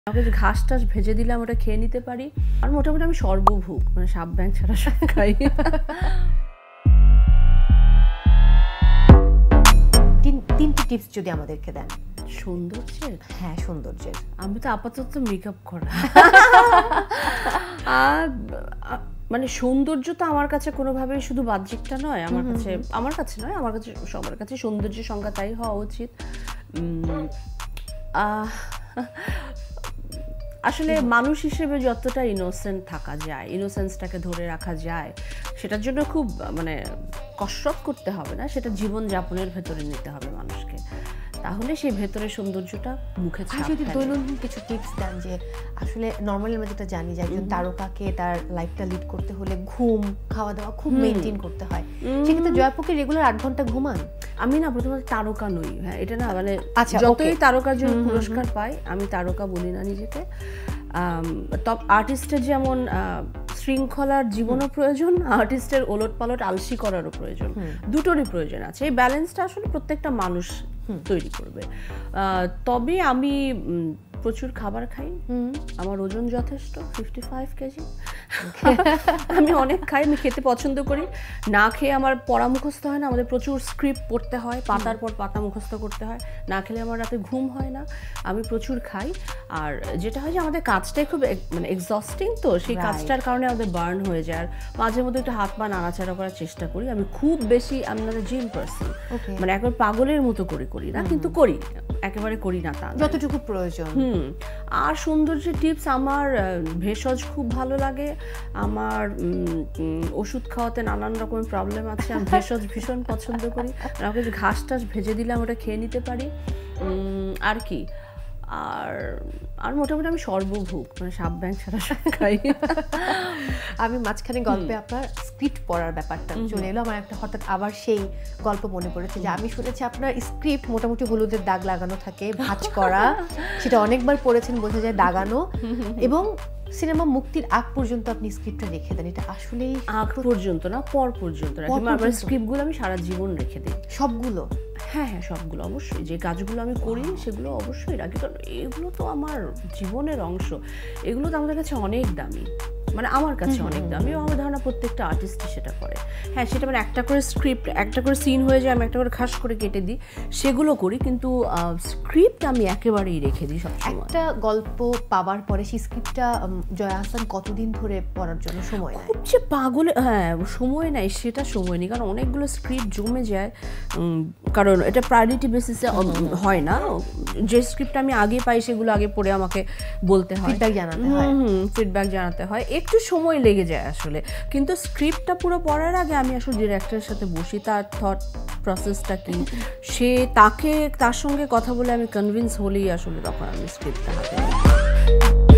আমাকে যে ঘাস টাস ভেজে দিলাম ওটা খেয়ে নিতে পারি। আর মোটামুটি আমি সর্বভুক, মানে সাপ ব্যাং ছাড়া সব খাই। তিনটি টিপস যদি আমাদেরকে দেন। সৌন্দর্যের? হ্যাঁ, সৌন্দর্যের। আমি তো আপাতত মেকআপ করা। মানে সৌন্দর্য তো আমার কাছে কোনোভাবেই শুধু বাহ্যিকটা নয়, আমার কাছে নয়, আমার কাছে সবার কাছে সৌন্দর্যের সংজ্ঞা তাই হওয়া উচিত। আসলে মানুষ হিসেবে যতটা ইনোসেন্ট থাকা যায়, ইনোসেন্সটাকে ধরে রাখা যায়, সেটার জন্য খুব মানে কসরত করতে হবে না, সেটা জীবনযাপনের ভেতরে নিতে হবে মানুষকে, তাহলে সেই ভেতরের সৌন্দর্যটা মুখে ছাপ ফেলে। যদি দৈনন্দিন কিছু টিপস দেন, যে আসলে নর্মালি আমরা যেটা জানি যে একজন তারকাকে তার লাইফটা লিড করতে হলে ঘুম, খাওয়া দাওয়া খুব মেনটেন করতে হয়, সেক্ষেত্রে জয়াপুকে রেগুলার 8 ঘন্টা ঘুমান? আমি না প্রথমত তারকা নই, হ্যাঁ এটা না, মানে যতই তারকার জন্য পুরস্কার পাই, আমি তারকা বলি না নিজেকে। তব আর্টিস্টের যেমন শৃঙ্খলার জীবনও প্রয়োজন, আর্টিস্টের ওলট পালট আলসি করারও প্রয়োজন, দুটোরই প্রয়োজন আছে। এই ব্যালেন্সটা আসলে প্রত্যেকটা মানুষ তৈরি করবে। তবে আমি প্রচুর খাবার খাই, আমার ওজন যথেষ্ট, 55 কেজি। আমি অনেক খাই, আমি খেতে পছন্দ করি, না খেয়ে আমার পড়া মুখস্থ হয় না, আমাদের প্রচুর স্ক্রিপ্ট পড়তে হয়, পাতার পর পাতা মুখস্থ করতে হয়, না খেলে আমার রাতে ঘুম হয় না। আমি প্রচুর খাই, আর যেটা হয় যে আমাদের কাজটাই খুব মানে এক্সস্টিং, তো সেই কাজটার কারণে আমাদের বার্ন হয়ে যায়। আর মাঝে মধ্যে একটু হাত পা নাড়াচাড়া করার চেষ্টা করি। আমি খুব বেশি আমি না জিম পার্সন, মানে একবার পাগলের মতো করি না, কিন্তু করি, একেবারে করি না তা, যতটুকু প্রয়োজন। আর সৌন্দর্যের টিপস, আমার ভেষজ খুব ভালো লাগে, আমার ওষুধ খাওয়াতে নানান রকমের প্রবলেম আছে, আমি ভেষজ ভীষণ পছন্দ করি। আমাকে যে ঘাস টাস ভেজে দিলাম ওটা খেয়ে নিতে পারি। আর কি, আর মোটামুটি আমি সর্বভুক, মানে সাপ ব্যাং ছাড়া সব খাই। আমি মাঝখানে গল্পে আপনার স্ক্রিপ্ট পড়ার ব্যাপারটা চলে এলো, আমার একটা হঠাৎ আবার সেই গল্প মনে পড়েছে যে আমি শুনেছি আপনার স্ক্রিপ্ট মোটামুটি হলুদের দাগ লাগানো থাকে, ভাঁজ করা, সেটা অনেকবার পড়েছেন, বোঝা যায় দাগানো, এবং সিনেমা মুক্তির আগ পর্যন্ত আপনি স্ক্রিপ্টটা রেখে দেন। এটা আসলেই আগ পর্যন্ত না, পর পর্যন্ত রাখি। আমার স্ক্রিপ্টগুলো আমি সারা জীবন রেখে দিই। সবগুলো? হ্যাঁ হ্যাঁ, সবগুলো অবশ্যই। যে কাজগুলো আমি করি সেগুলো অবশ্যই রাখি, কারণ এগুলো তো আমার জীবনের অংশ, এগুলো তো আমাদের কাছে অনেক দামি, মানে আমার কাছে অনেক দামি, এবং আমার ধারণা প্রত্যেকটা আর্টিস্টই সেটা করে। হ্যাঁ, সেটা মানে একটা করে স্ক্রিপ্ট, একটা করে সিন হয়ে যায়, আমি একটা করে খাস করে কেটে দিই, সেগুলো করি, কিন্তু স্ক্রিপ্ট আমি একেবারেই রেখে দিই সবসময়। একটা গল্প পাওয়ার পরে সেই স্ক্রিপ্টটা জয়া আহসান কতদিন ধরে পড়ার জন্য সময় নেয়? খুব যে পাগলে, হ্যাঁ সময় নেই, সেটা সময় নেই, কারণ অনেকগুলো স্ক্রিপ্ট জমে যায়, কারণ এটা প্রায়োরিটি বেসিসে হয় না। যে স্ক্রিপ্ট আমি আগে পাই সেগুলো আগে পড়ে আমাকে বলতে হয়, ফিডব্যাক জানাতে হয়, ফিডব্যাক জানাতে হয়, একটু সময় লেগে যায় আসলে। কিন্তু স্ক্রিপ্টটা পুরো পড়ার আগে আমি আসলে ডিরেক্টরের সাথে বসি, তার থট প্রসেসটা কি, সে তার সঙ্গে কথা বলে আমি কনভিন্স হলেই আসলে তখন আমি স্ক্রিপ্টটা হাতে নিই।